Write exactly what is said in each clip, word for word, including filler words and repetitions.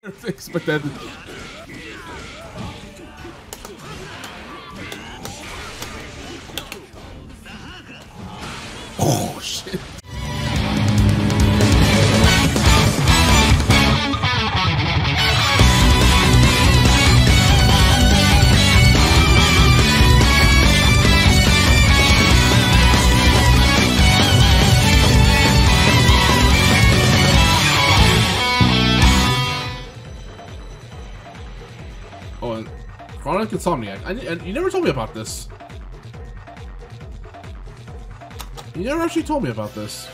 Expect that. Oh shit. Oh, and Chronic Insomniac. I, I, you never told me about this. You never actually told me about this.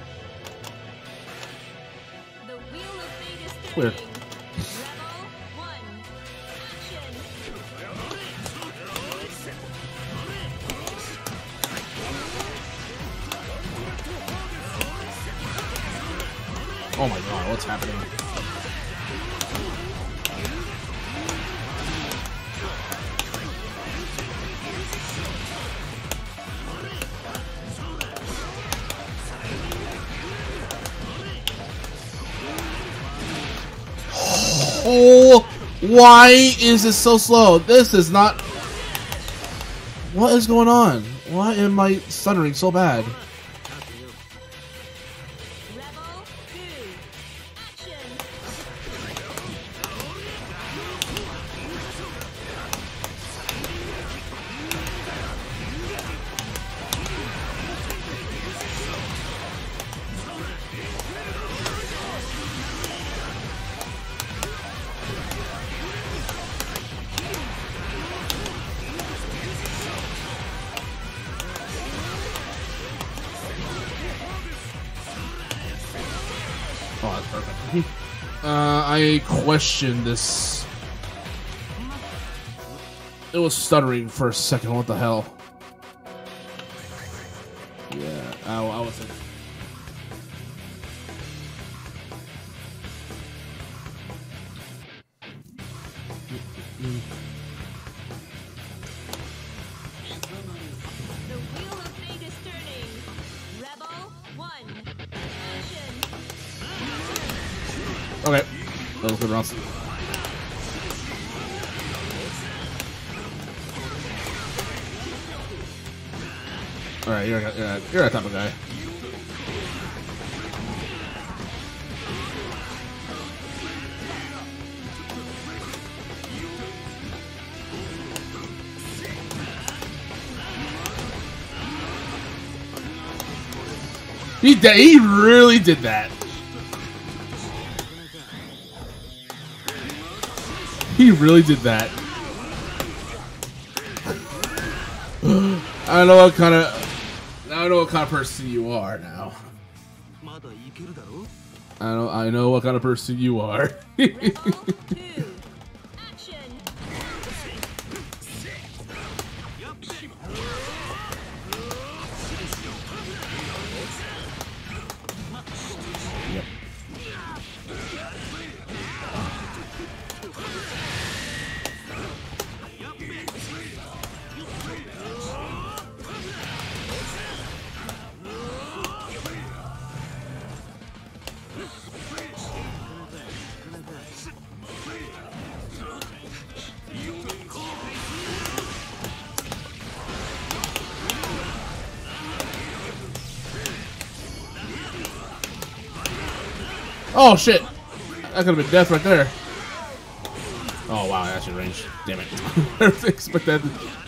The wheel of fate is Weird. turning. Rebel one. Action. Oh my god, what's happening? Oh, why is this so slow? This is not... What is going on? Why am I stuttering so bad? Rebel two. Action. Oh, that's perfect. uh, I question this. It was stuttering for a second. What the hell? Yeah, I, I was. The wheel of fate is turning. Rebel one. Action. Okay, that was good rounds. All right, you're, you're, you're that type of guy. He did, he really did that. He really did that. I don't know what kind of I don't know what kind of person you are now. I know I know what kind of person you are. Rebel two. Action. Yep. Oh shit! That could have been death right there. Oh wow, that's in range. Damn it. Expect that.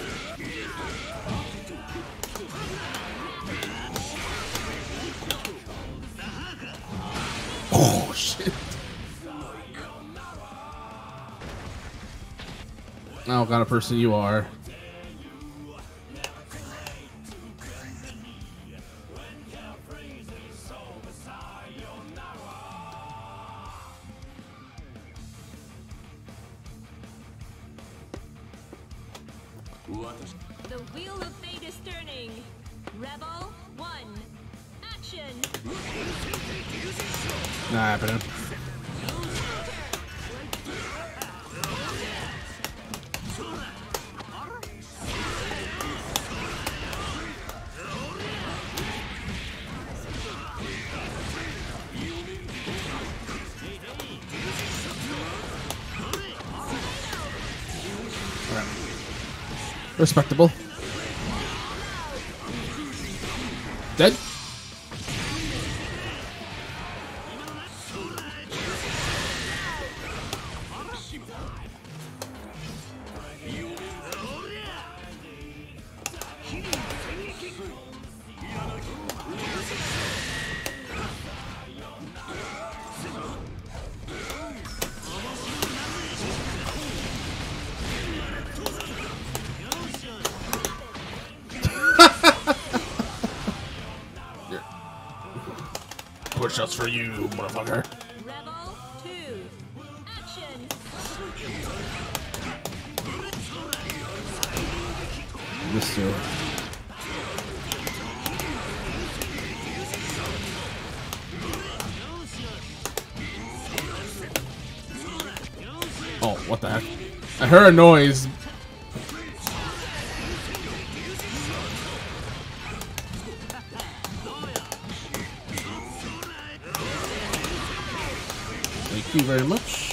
Oh shit. Oh, what kind of person you are. The wheel of fate is turning. Rebel one. Action. Not happening. Right. Respectable. Dead. Push-ups for you, motherfucker. Rebel two. Action. This too. Oh, what the heck? I heard a noise. Thank you very much.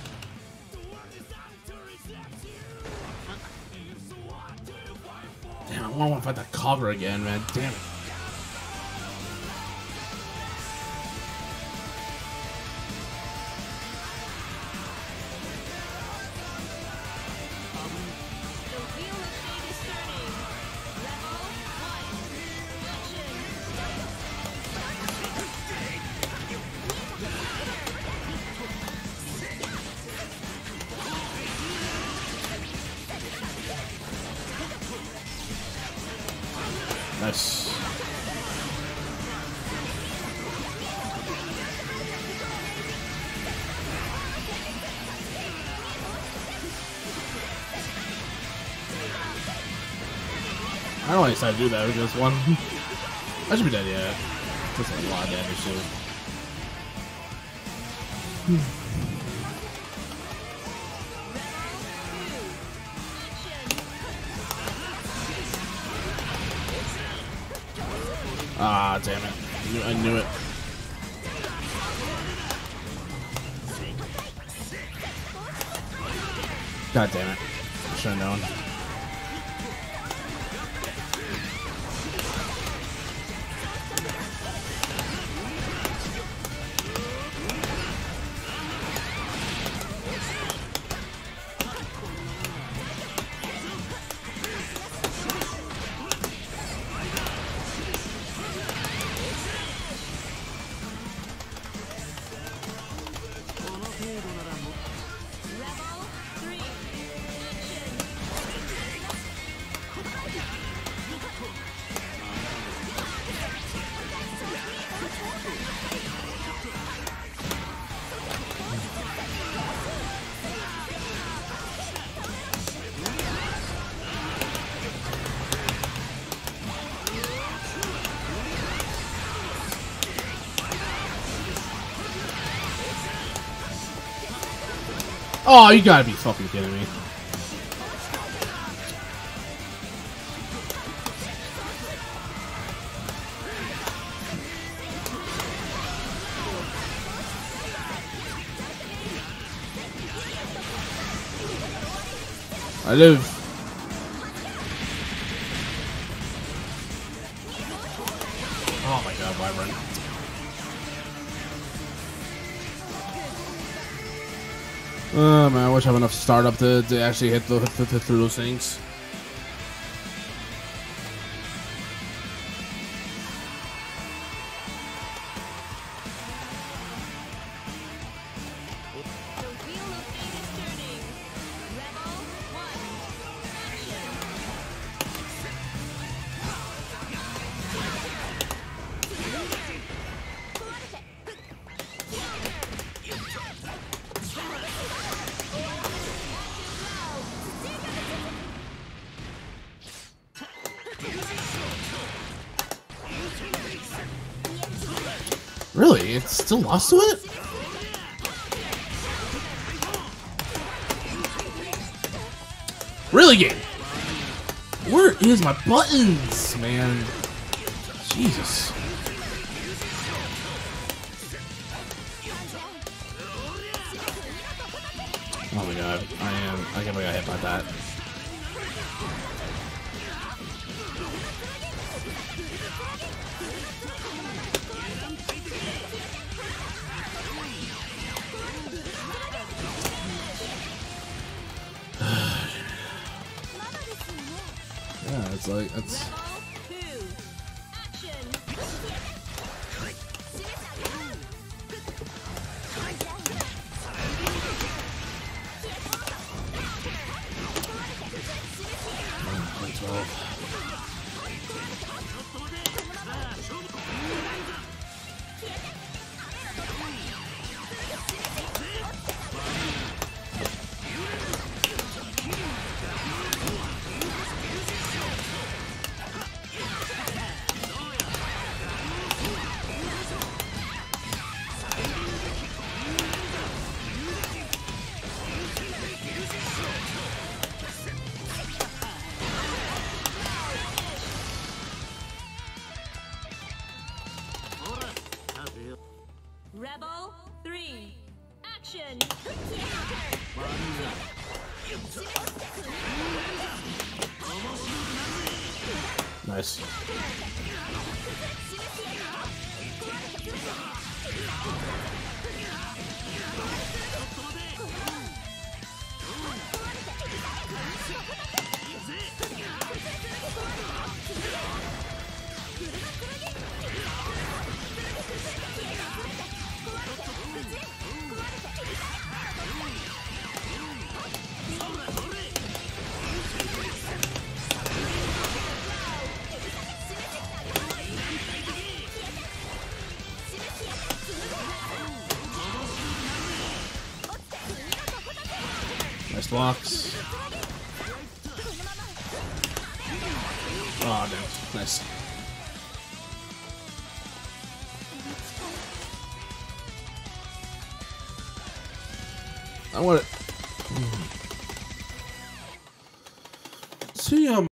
Damn, I want to fight that cover again, man. Damn it. The wheel of fate is turning. Rebel one. Action. Nice. I don't want to decide to do that with this one. I should be dead yet. That's a lot of damage too. Ah, damn it. I knew, I knew it. God damn it. I should have known. Rebel three. Action. Oh, you gotta be fucking kidding me. I live. Oh my god, why run? Oh man, I wish I had enough startup to, to actually hit, the, hit, hit through those things. The wheel of fate is turning. Rebel one. Really? It's still lost to it? Really, game? Where is my buttons, man? Jesus. Oh my god, I am. I can't believe I got hit by that. Yeah, it's like that's. Rebel three, action! Nice. Nice blocks. Oh, damn. Nice. I want it. See, um.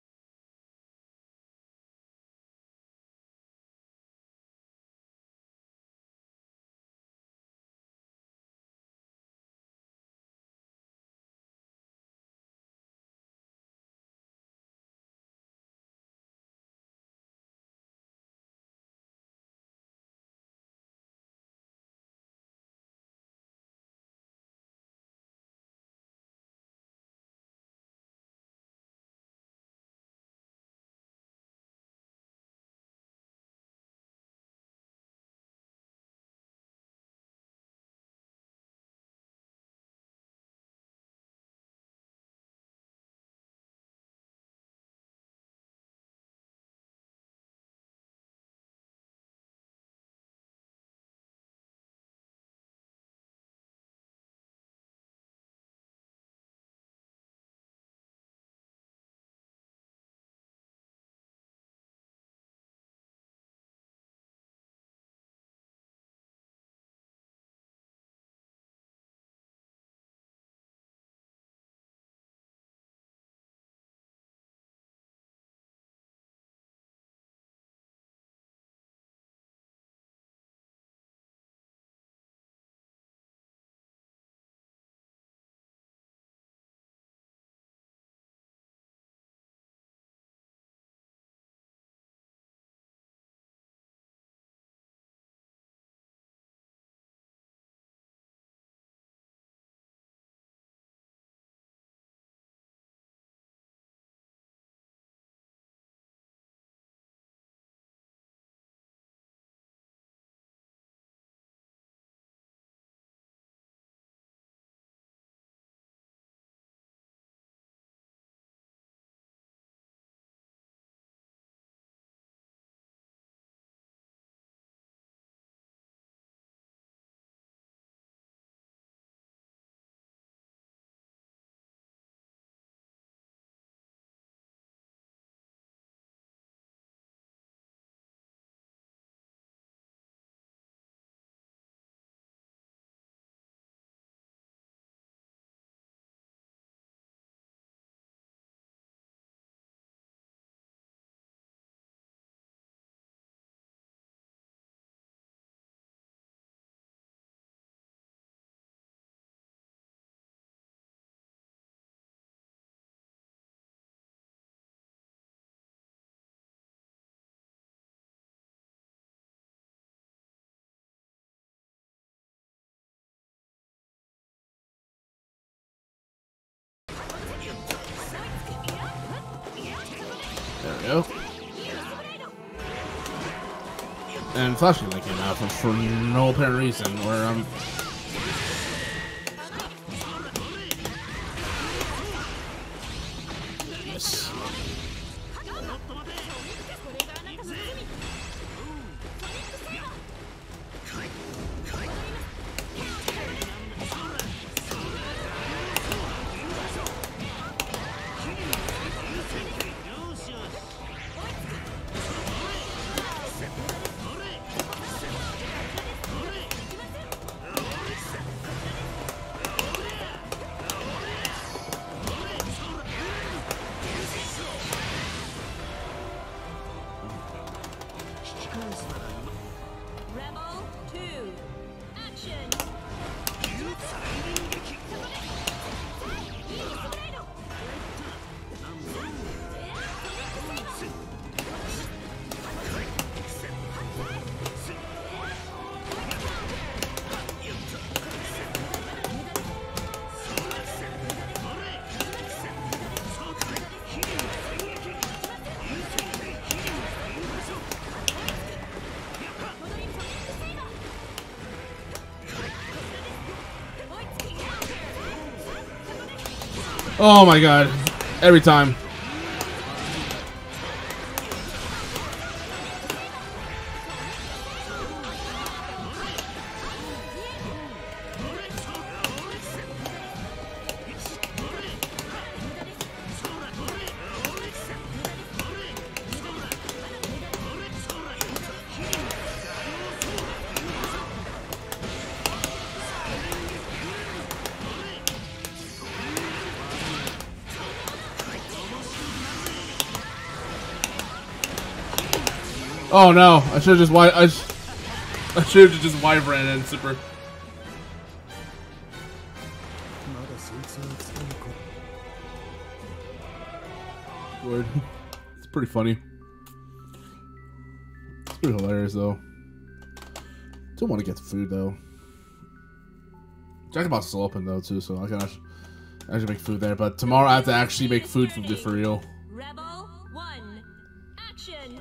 go. And Flash Gimmick came out for, for no apparent reason, where um yes. Rebel two. Action. Oh my god. Every time. Oh no! I should have just wi- I, sh I should have just Y ran in super. Word. It's pretty funny. It's pretty hilarious though. Still want to get the food though. Jackpot's still open though too, so I can actually, actually make food there. But tomorrow I have to actually make food for for real. Rebel one. Action.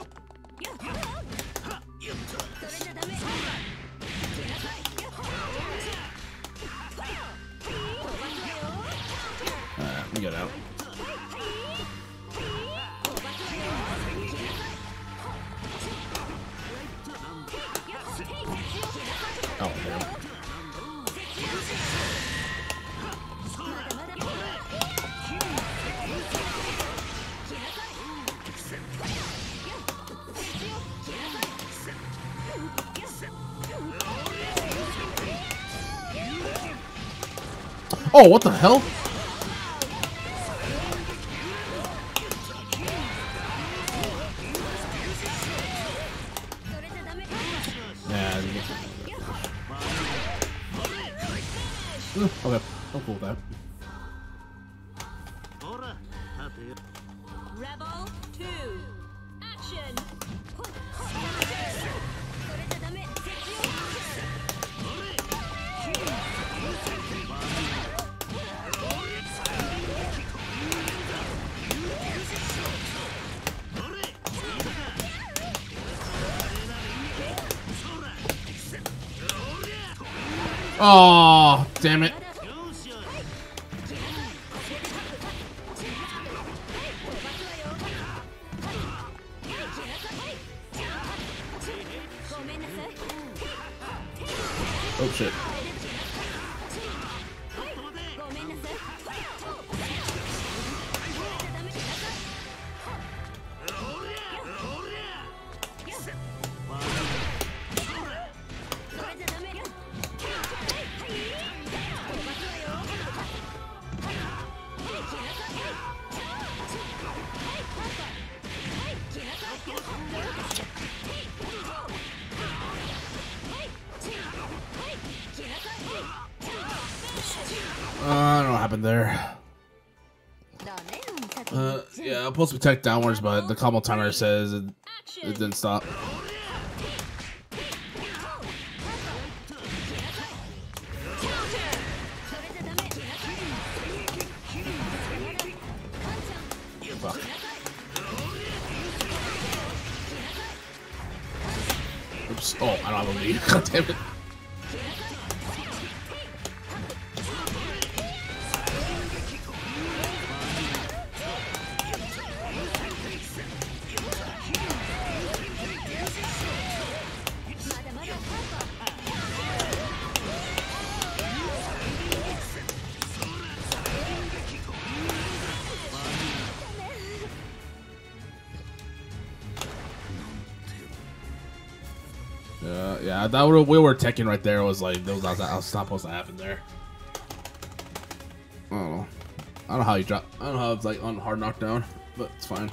Alright, let me get out. Oh, damn. Oh, what the hell? Yeah. Okay, I'm cool with that. Rebel two. Action. Oh, damn it. Oh shit. Uh, I don't know what happened there. Uh, yeah, I'm supposed to protect downwards, but the combo timer says it, it didn't stop. Fuck. Oh, I don't have a lead. God damn it. Uh, yeah, I thought we were, we were teching right there. It was like, that was, that was not supposed to happen there. I don't know. I don't know how you drop. I don't know how it's like on hard knockdown, but it's fine.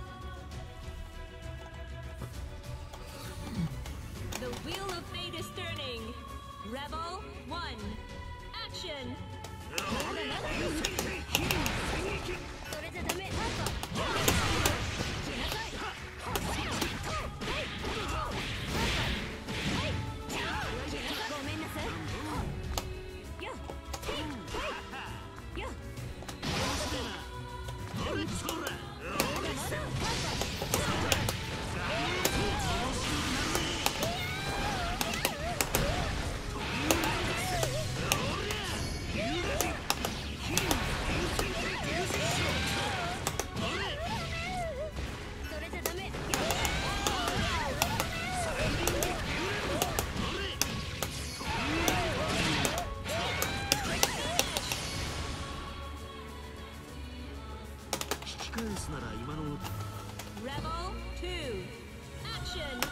The wheel of fate is turning. Rebel one. Action. Rebel two. Action.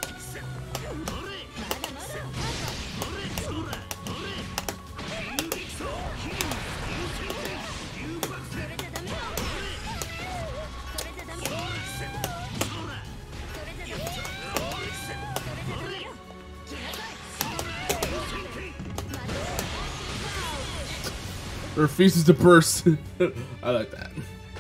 Refuses to burst. I like that.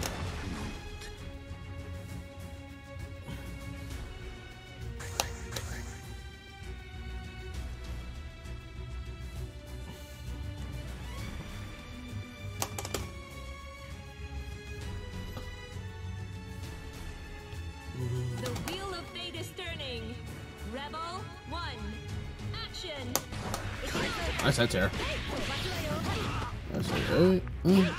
The wheel of fate is turning. Rebel one. Action. Nice head tear. Nice head. Uh, uh.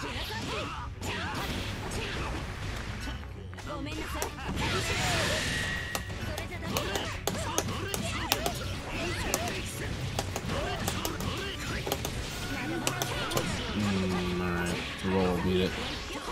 Mm, alright. Roll beat it.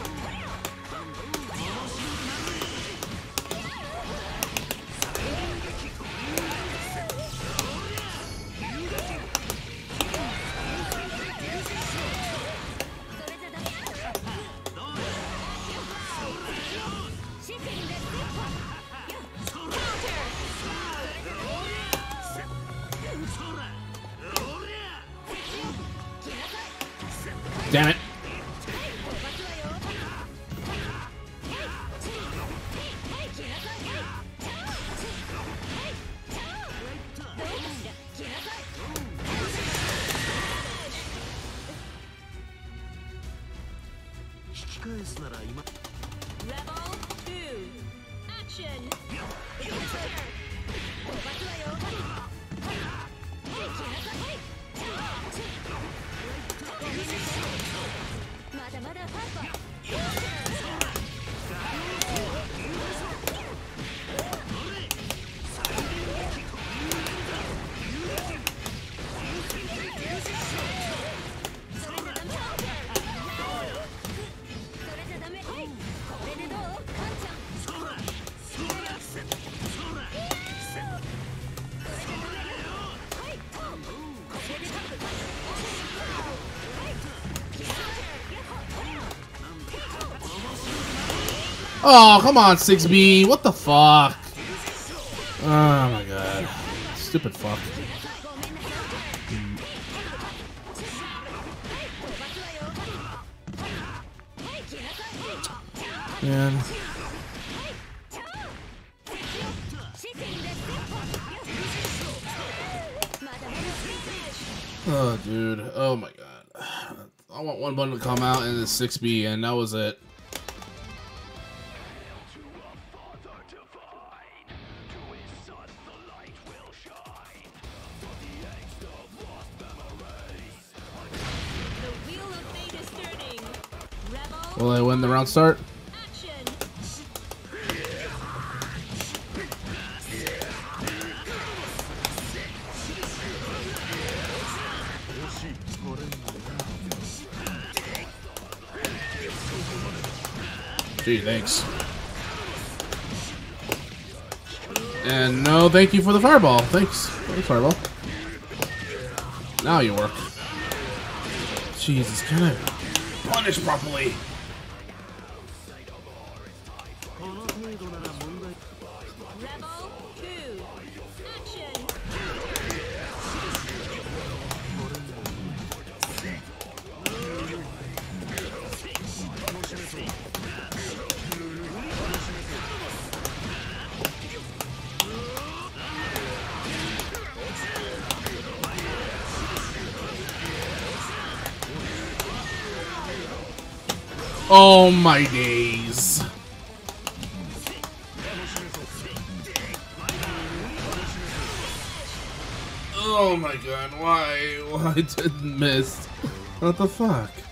Damn it. Rebel two. Action. Oh, come on, six B. What the fuck? Oh my god. Stupid fuck. Man. Oh, dude. Oh my god. I want one button to come out and it's six B, and that was it. Will I win the round start? Action. Gee, thanks. And no, thank you for the fireball. Thanks. Thanks, fireball. Now you work. Jesus, can I punish properly? Level two. Action. Oh my days. Oh my god, why? Why didn't miss? What the fuck?